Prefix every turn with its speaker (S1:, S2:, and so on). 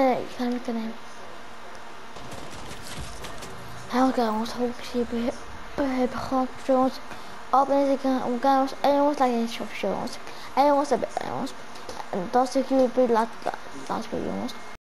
S1: kan ik nemen. Elke jongens, hoop ik heb gewoon jongens. Op Instagram, om jongens, en jongens, laat je eens op jongens. En jongens, en dat is de jullie laat spelen jongens.